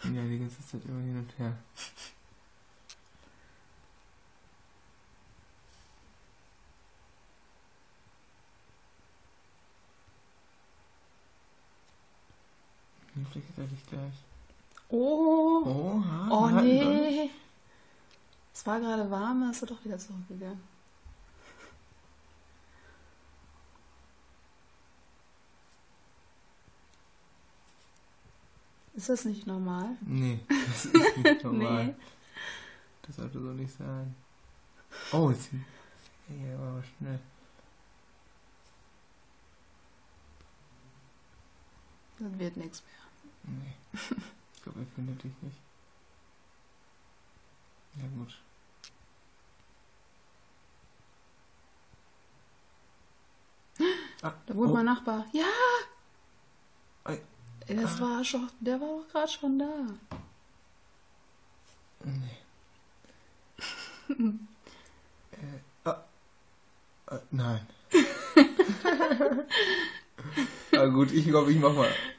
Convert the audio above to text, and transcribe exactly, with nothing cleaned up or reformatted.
Ja, die ganze Zeit immer hin und her. Vielleicht ist er nicht gleich. Oh! Oha, Oh nein, nee! Es war gerade warm, dann ist er doch wieder zurückgegangen. Ist das nicht normal? Nee, das ist nicht normal. Nee. Das sollte so nicht sein. Oh, jetzt. Ja, war aber schnell. Das wird nichts mehr. Nee. Ich glaube, er findet dich nicht. Ja, gut. Ah, Da wohnt oh. mein Nachbar. Ja! Ei. Ey, das Ah. war schon, der war doch gerade schon da. Nee. äh, ah. Ah, nein. Ah, gut, ich glaube, ich mach mal